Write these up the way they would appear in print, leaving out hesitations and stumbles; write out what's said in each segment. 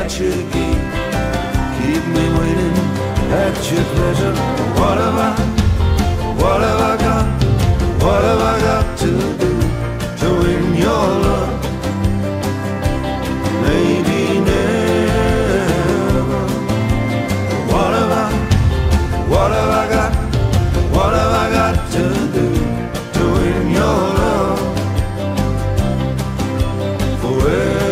at your gate. Keep me waiting at your pleasure. What have I got, what have I got to do to win your love? Maybe never. What have I got, what have I got to do to win your love forever?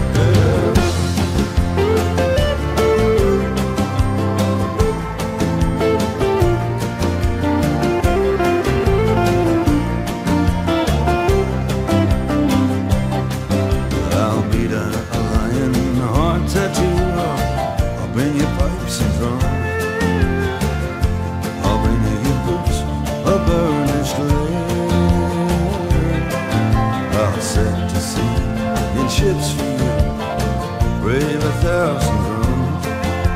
Bring your pipes and drums, I'll bring you your boots, a burnished land. I'll set to sea in ships for you, brave 1,000 drums.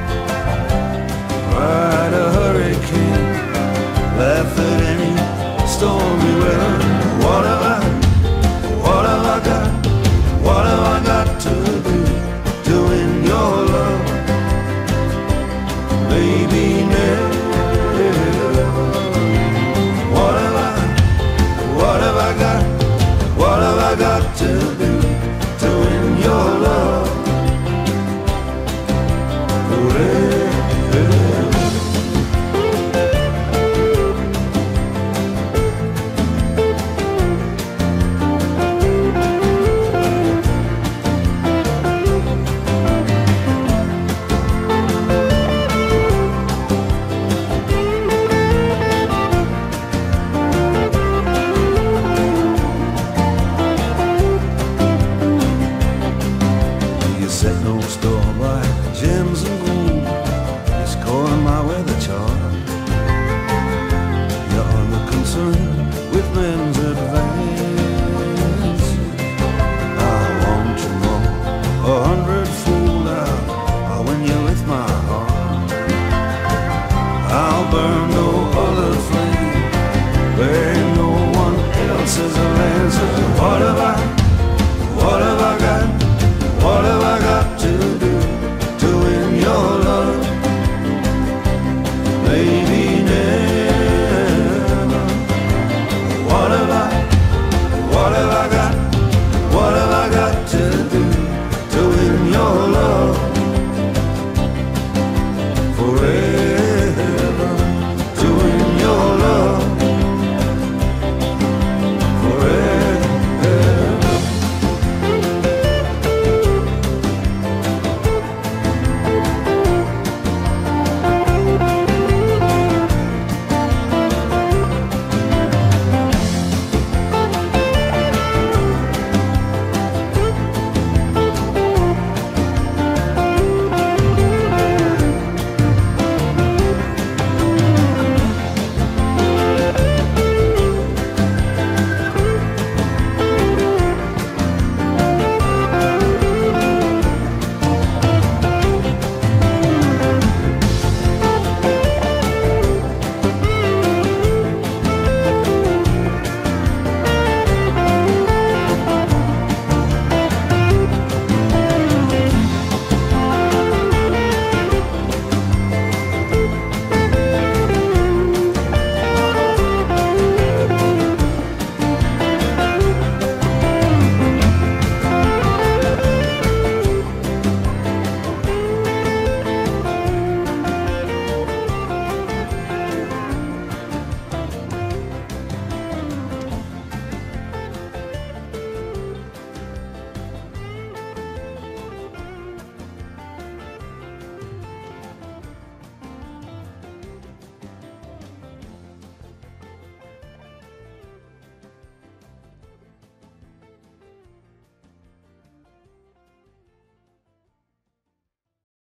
Ride a hurricane, laugh at any stormy weather. What have I got, what have I got to do to win your love? Maybe never. What have I got, what have I got to do to win your love forever? Set no store